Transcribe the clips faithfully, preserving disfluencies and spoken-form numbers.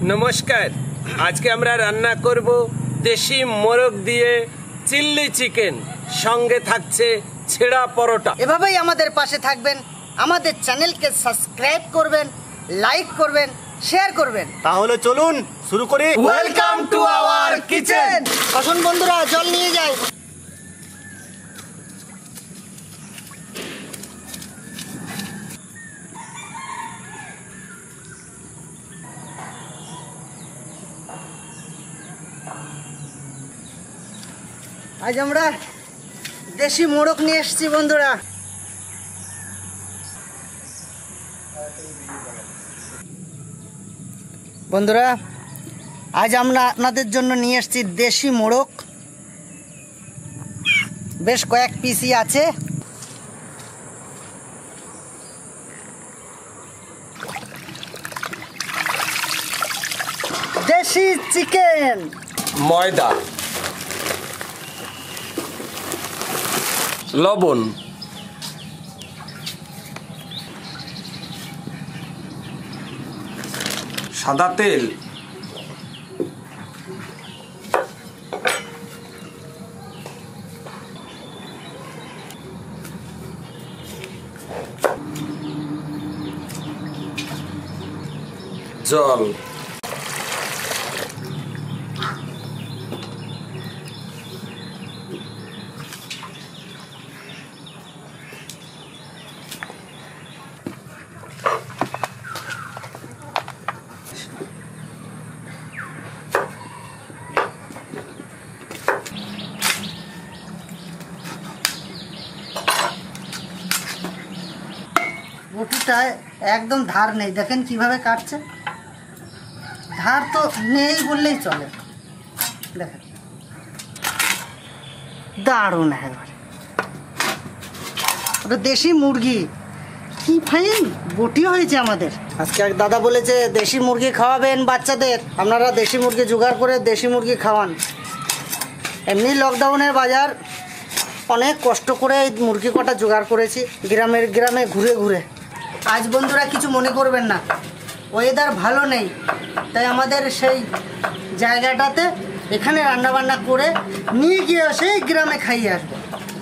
নমস্কার। আজকে আমরা রান্না করব দেশি মোরগ দিয়ে চিল্লি চিকেন, সঙ্গে থাকছে ছেঁড়া পরোটা। এভাবেই আমাদের পাশে থাকবেন, আমাদের চ্যানেলকে সাবস্ক্রাইব করবেন, লাইক করবেন, শেয়ার করবেন। তাহলে চলুন শুরু করি। Welcome to our kitchen. আসুন বন্ধুরা, জল নিয়ে যাই। আজ আমরা দেশি মোরগ নিয়ে এসেছি বন্ধুরা। বন্ধুরা আজ আমরা আপনাদের জন্য নিয়ে এসেছি দেশি মোরগ। বেশ কয়েক পিসই আছে। দেশি চিকেন, ময়দা, লবণ, সাদা তেল, জল, বটিটায় একদম ধার নেই, দেখেন কিভাবে কাটছে। ধার তো নেই বললেই চলে। দেখেন দারুণ একেবারে। ওটা দেশি মুরগি, কি ফাইন বটি হয়েছে আমাদের। আজকে এক দাদা বলেছে দেশি মুরগি খাওয়াবেন বাচ্চাদের, আপনারা দেশি মুরগি জোগাড় করে দেশি মুরগি খাওয়ান। এমনি লকডাউনের বাজার, অনেক কষ্ট করে এই মুরগি কটা জোগাড় করেছি গ্রামের গ্রামে ঘুরে ঘুরে। আজ বন্ধুরা কিছু মনে করবেন না, ওয়েদার ভালো নেই, তাই আমাদের সেই জায়গাটাতে এখানে রান্নাবান্না করে নিয়ে গিয়ে সেই গ্রামে খাইয়ে আসবো।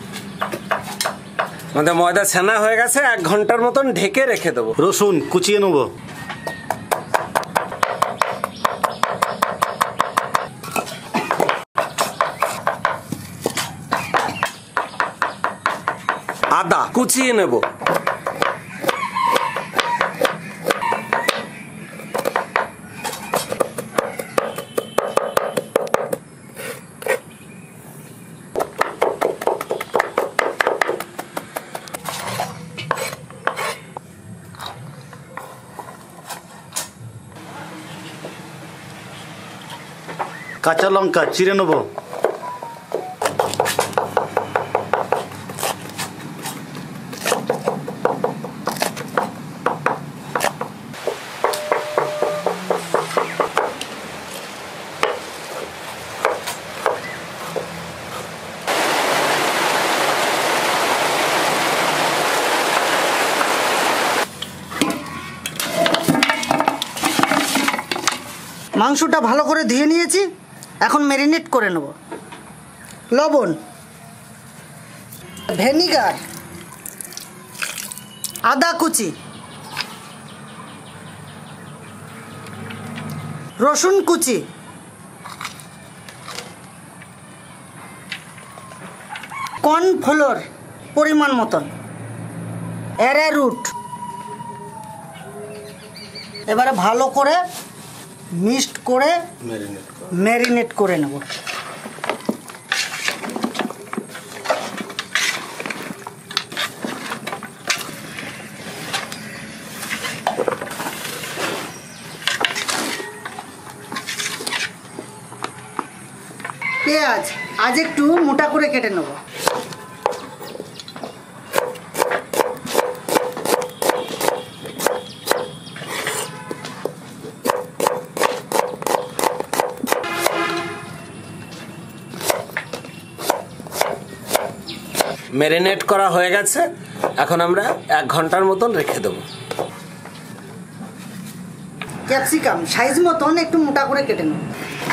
আমাদের ময়দা ছানা হয়ে গেছে, এক ঘন্টার মতন ঢেকে রেখে দেবো। রসুন কুচিয়ে নেব, আদা কুচিয়ে নেব, কাঁচা লঙ্কা চিড়ে নেব, মাংসটা ভালো করে ধুয়ে নিয়েছি, এখন ম্যারিনেট করে নেব। লবণ, ভিনেগার, আদা কুচি, রসুন কুচি, কর্নফ্লোর পরিমাণ মতন, অ্যারারুট। এবারে ভালো করে মিক্সড করে ম্যারিনেট করে নেব। পেঁয়াজ আজ একটু মোটা করে কেটে নেব। ম্যারিনেট করা হয়ে গেছে, এখন আমরা এক ঘন্টার মতন রেখে দেবো। ক্যাপসিকাম সাইজ মতন একটু মোটা করে কেটে নেব।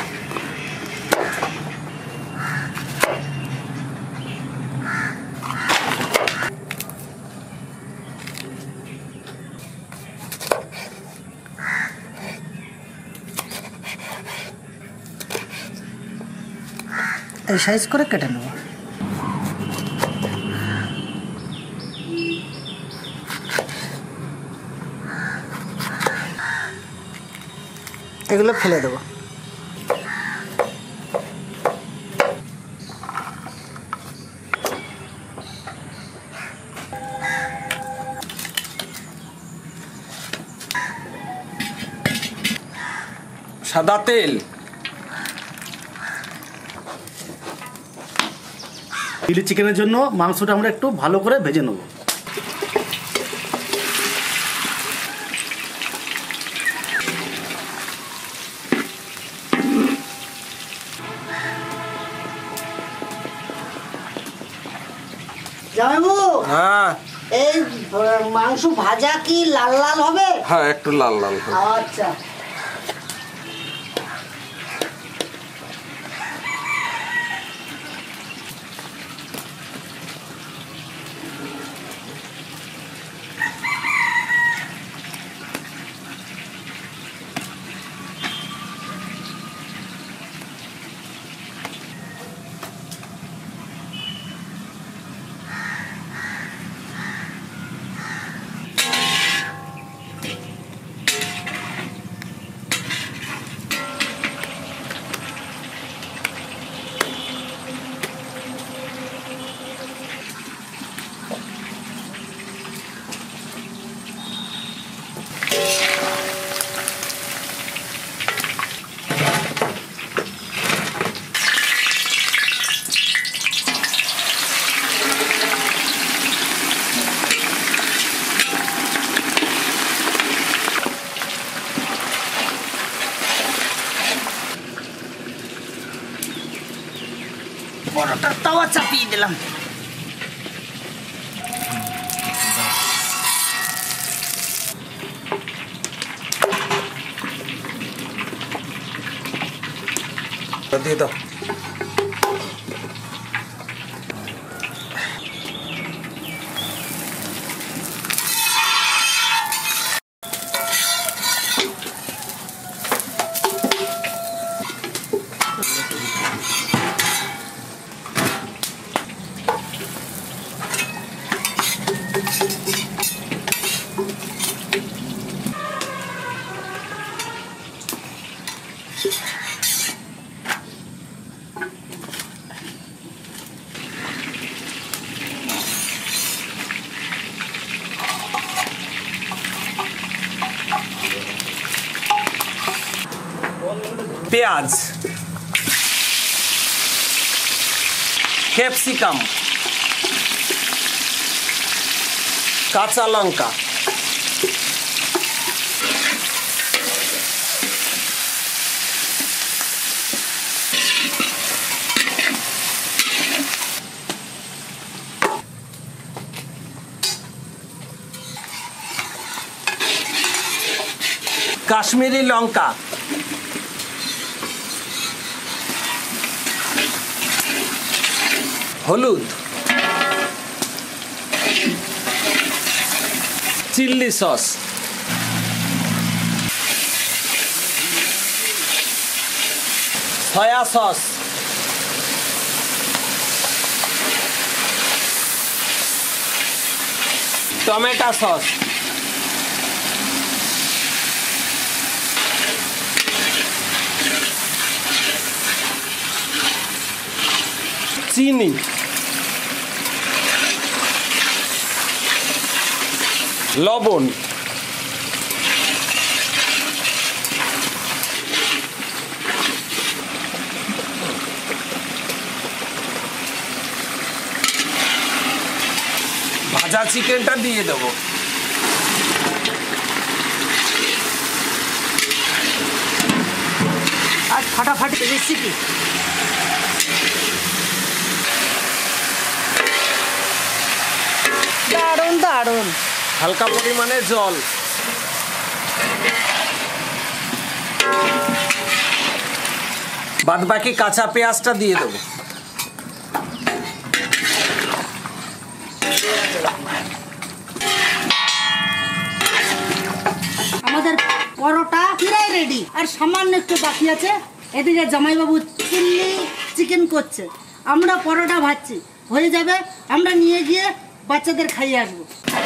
এই সাইজ করে কেটে নেব। এগুলো ফেলে দেবো। সাদা তেল, চিলি চিকেনের জন্য মাংসটা আমরা একটু ভালো করে ভেজে নেব। জামাইবু, হ্যাঁ এই মাংস ভাজা কি লাল লাল হবে? হ্যাঁ একটু লাল লাল হবে। আচ্ছা, বড়টা তাওয়া চাপিয়ে দিলাম। দিয়ে দাও। পেঁয়াজ, ক্যাপসিকাম, কাঁচা লঙ্কা, কাশ্মীরি লঙ্কা, হলুদ, chilli sauce, soya sauce, tomato sauce, চিনি, লবণ, ভাজা চিকেনটা দিয়ে দেবো। আজ ফাটাফাটি রেসিপি। দারুণ দারুণ। হালকা পরিমাণে জল, বাদ বাকি কাঁচা পেঁয়াজটা দিয়ে দেবো। আমাদের পরোটা প্রায় রেডি, আর সামান্য একটু বাকি আছে। এদিকে জামাইবাবু চিল্লি চিকেন করছে, আমরা পরোটা ভাজছি, হয়ে যাবে আমরা নিয়ে গিয়ে বাচ্চাদের খাইয়ে আসবো।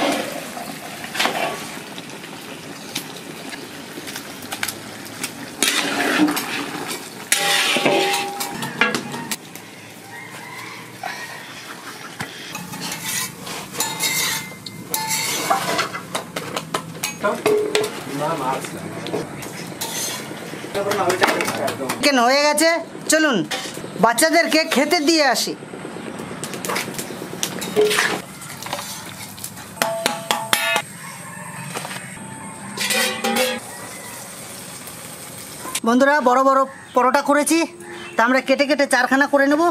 চিকেন হয়ে গেছে, চলুন বাচ্চাদেরকে খেতে দিয়ে আসি। বন্ধুরা, বড় বড় পরোটা করেছি, তা আমরা কেটে কেটে চারখানা করে নেব।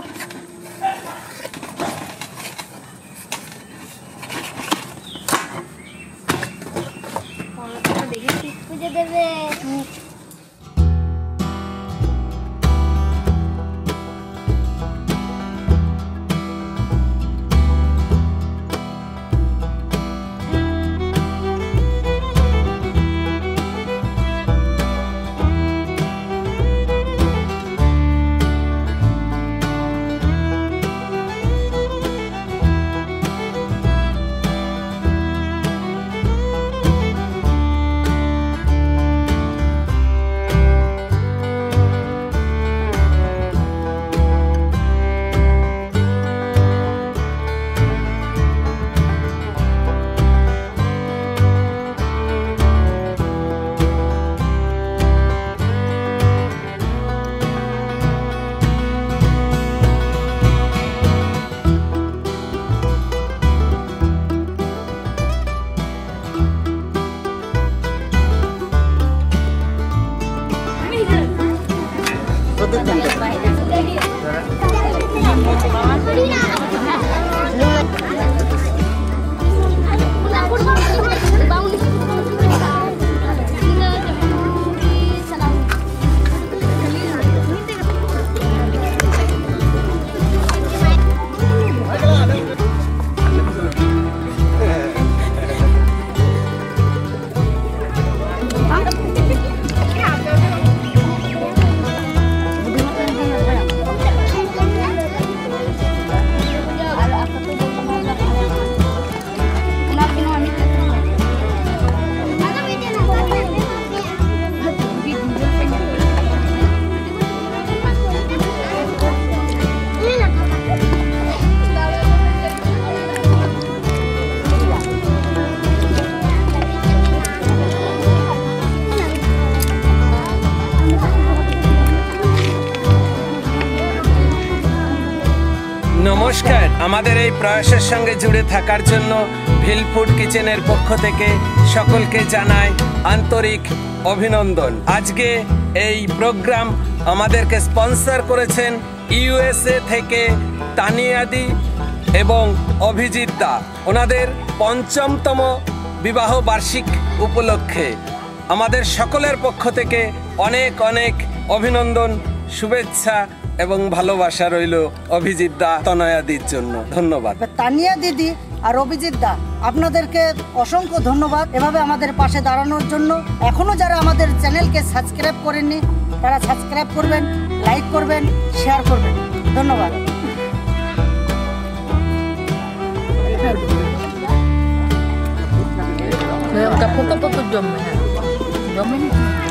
নমস্কার, আমাদের এই প্রয়াসের সঙ্গে জুড়ে থাকার জন্য ভিল ফুড কিচেনের পক্ষ থেকে সকলকে জানাই আন্তরিক অভিনন্দন। আজকে এই প্রোগ্রাম আমাদেরকে স্পন্সর করেছেন ইউএসএ থেকে তানিয়াদি এবং অভিজিৎ দা, ওনাদের পঞ্চমতম বিবাহ বার্ষিক উপলক্ষে আমাদের সকলের পক্ষ থেকে অনেক অনেক অভিনন্দন, শুভেচ্ছা এবং ভালোবাসা রইল অভিজিৎ দা তনয়াদির জন্য। ধন্যবাদ। তানিয়া দিদি আর অভিজিৎ দা, আপনাদেরকে অসংখ্য ধন্যবাদ এভাবে আমাদের পাশে দাঁড়ানোর জন্য। এখনো যারা আমাদের চ্যানেলকে সাবস্ক্রাইব করেননি তারা সাবস্ক্রাইব করবেন, লাইক করবেন, শেয়ার করবেন। ধন্যবাদ। Udah foto-foto jom ya. Jom ini.